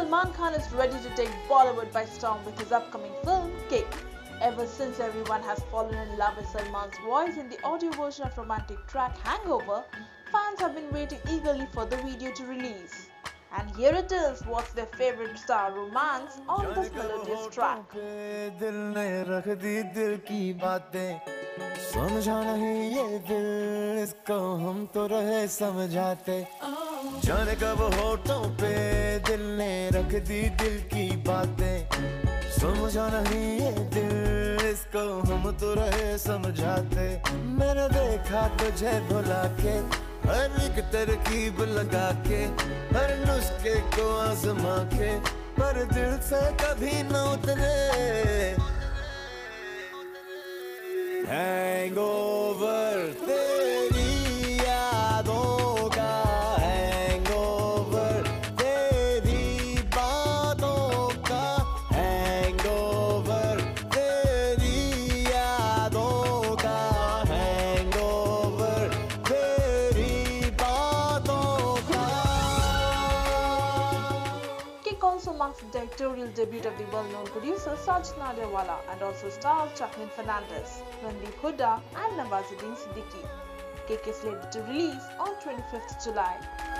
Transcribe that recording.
Salman Khan is ready to take Bollywood by storm with his upcoming film, Kick. Ever since everyone has fallen in love with Salman's voice in the audio version of romantic track Hangover, fans have been waiting eagerly for the video to release. And here it is, what's their favorite star romance on this melodious track. समझा नहीं ये दिल इसको हम तो रहे समझाते जाने कब होठों पे दिल ने रख दी दिल की बातें समझा नहीं ये दिल इसको हम तो रहे समझाते मैंने देखा तुझे भुला के हर एक तरकीब लगा के हर नुस्खे को आजमा के पर दिल से कभी न उतरे Hangover तेरी यादों का Hangover तेरी बातों का Hangover तेरी यादों का Hangover तेरी बातों का Kick also marks the directorial debut of the well-known producer Saj Nadiawala and also stars Jacqueline Fernandez, Randeep Hooda and Nawazuddin Siddiqui. Kick is slated to release on 25th July.